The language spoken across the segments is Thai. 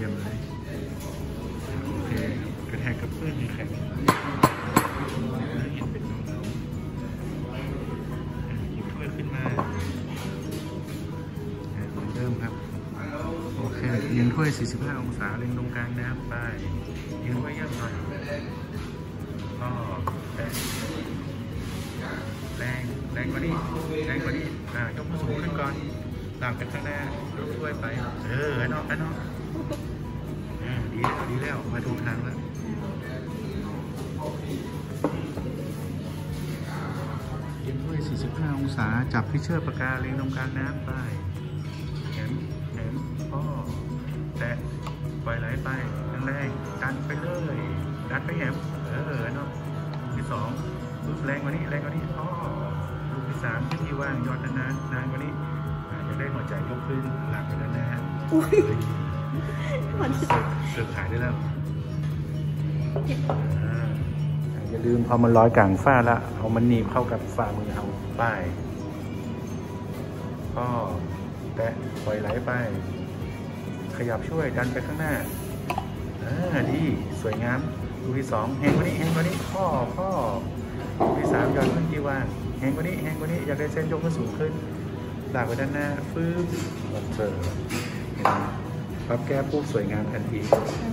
มเลยโอเคกระแทกกับเพื่อนแข็งเห็นเป็นเงาหยิบถ้วยขึ้นมาเหมือนเดิมครับโอเคเอียงถ้วย45องศาเล็งตรงกลางน้ำไปเอียงถ้วยเยอะหน่อยก็แรงกว่านี้ยกมือสูงขึ้นก่อนหลังไปข้างหน้ายกถ้วยไปไอ้น้องดีแล้วมาถูกทางแล้วเอียงถ้วย45องศาจับที่เชือกปากกาเล็งตรงกลางน้ำไปแขนก็แตะปล่อยไหลไปแรงดันไปเลยดันไปแหมเนาะที่2แรงกว่านี้ลูกที่3ที่ว่างยอดนานกว่านี้จะได้หัวใจยกขึ้นหลังไปแล้วนะเสือขายได้แล้วอย่าลืมพอมันร้อยกลางฝ้าละเอามันหนีบเข้ากับฝ่ามือเอาป้ายก็แตะปล่อยไหลไปขยับช่วยดันไปข้างหน้าดีสวยงามลูกที่2แหงกว่านี้ข้อลูกที่3ยอดขึ้นที่ว่างแหงกว่านี้อยากได้เส้นยกขึ้นสูงขึ้นหลากไปด้านหน้าฟื้นปรับแก้ปุ๊บสวยงามทันที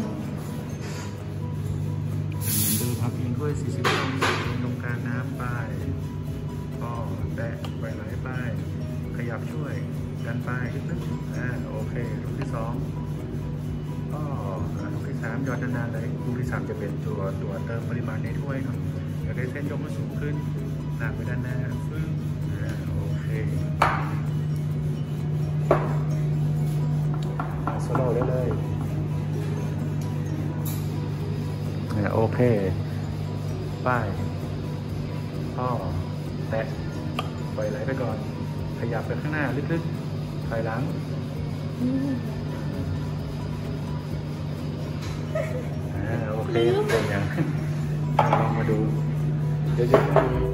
ดูพับเอียงด้วย45องศาตรงกลางน้ำไปก็แตะปล่อยไหลไปขยับช่วยดันไปลึกๆโอเคลูกที่2ก็ลูกที่3ยอดนานๆเลยลูกที่3จะเป็นตัวเติมปริมาณในถ้วยเนาะอยากได้เส้นยกขึ้นสูงขึ้นหลากไปด้านหน้าฟื้นโอเคสโลว์ได้เลยโอเคป้ายพ่อแตะปล่อยไหลไปก่อนขยับไปข้างหน้าลึกๆถอยหลังโอเคเป็นอย่างลองมาดูเดี๋ยวจะดู